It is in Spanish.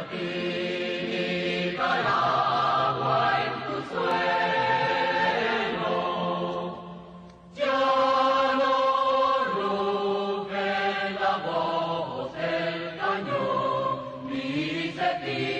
vertiga el agua en tu suelo. Ya no ruge la voz del cañón, ni se